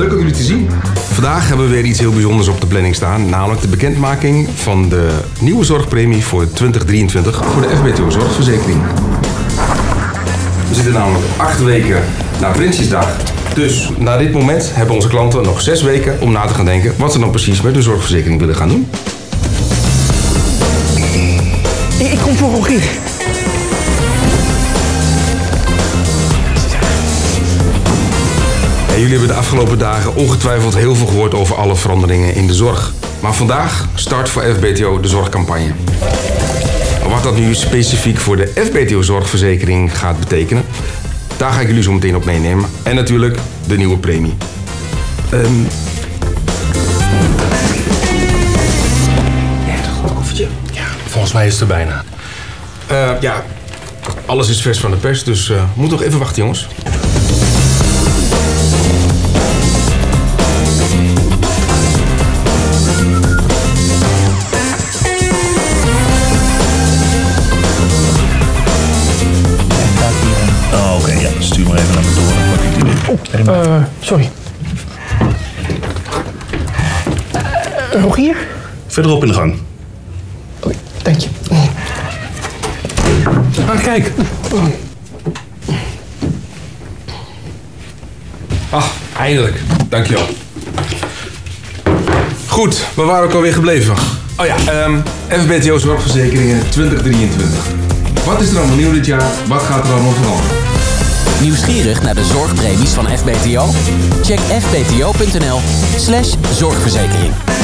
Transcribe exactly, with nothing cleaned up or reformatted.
leuk om jullie te zien. Vandaag hebben we weer iets heel bijzonders op de planning staan. Namelijk de bekendmaking van de nieuwe zorgpremie voor twintig drieëntwintig voor de F B T O zorgverzekering. We zitten namelijk acht weken na Prinsjesdag. Dus na dit moment hebben onze klanten nog zes weken om na te gaan denken wat ze dan precies met hun zorgverzekering willen gaan doen. Ik kom voor Rogier. En jullie hebben de afgelopen dagen ongetwijfeld heel veel gehoord over alle veranderingen in de zorg. Maar vandaag start voor F B T O de zorgcampagne. Wat dat nu specifiek voor de F B T O zorgverzekering gaat betekenen, daar ga ik jullie zo meteen op meenemen. En natuurlijk de nieuwe premie. Um... Ja, een goed koffertje. Ja, volgens mij is het er bijna. Uh, ja, alles is vers van de pers, dus uh, moet nog even wachten, jongens. Oh, oké, okay, ja. Stuur maar even naar me door. Dan pak ik die weer. Oh, uh, sorry. Uh, Rogier? Verderop in de gang. Oké, dank je. Ah, kijk. Ah, eindelijk. Dankjewel. Goed, waar waren we alweer gebleven? Oh ja, um, F B T O zorgverzekeringen twintig drieëntwintig. Wat is er allemaal nieuw dit jaar? Wat gaat er allemaal veranderen? Nieuwsgierig naar de zorgpremies van F B T O? Check f b t o punt n l slash zorgverzekering.